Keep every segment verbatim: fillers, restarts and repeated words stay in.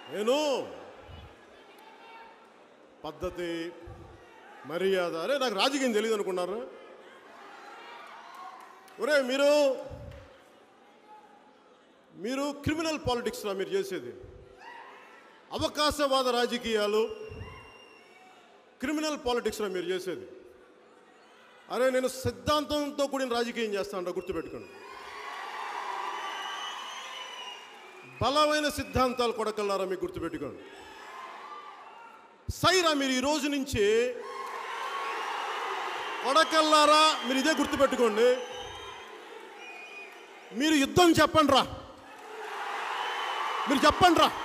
నేను పద్ధతి మర్యాద అరే నాకు రాజకీయం తెలియదు అనుకున్నారు. ఒరే మీరు మీరు క్రిమినల్ పాలిటిక్స్లో మీరు చేసేది అవకాశవాద రాజకీయాలు, క్రిమినల్ పాలిటిక్స్లో మీరు చేసేది. అరే నేను సిద్ధాంతంతో కూడిన రాజకీయం చేస్తాను, గుర్తుపెట్టుకోండి. బలమైన సిద్ధాంతాలు కొడకల్లారా మీకు గుర్తుపెట్టుకోండి. సైరా మీరు ఈ రోజు నుంచి కొడకల్లారా మీరు ఇదే గుర్తుపెట్టుకోండి. మీరు యుద్ధం చెప్పండి రా, మీరు చెప్పండి రా.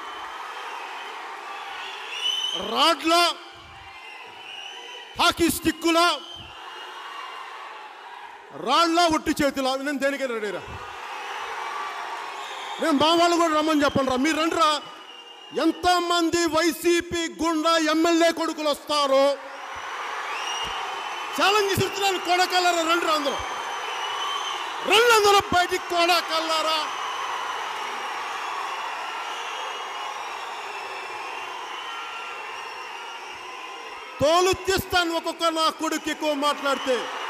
రాడ్ల హాకీ స్టిక్కుల రాళ్ళ ఒట్టి చేతిలా నేను దేనికైనా రెడీరా. నేను మా వాళ్ళు కూడా రమ్మని చెప్పండి రా, మీరు రండి రా. ఎంతమంది వైసీపీ గుండా ఎమ్మెల్యే కొడుకులు వస్తారో ఛాలెంజ్ ఇస్తున్నాను. కొడకల్లారా రండి రా, అందరూ రండి, అందరూ బయటికి కొడకల్లారా. తోలు తీస్తాను ఒక్కొక్క నా కొడుకు ఎక్కువ మాట్లాడితే.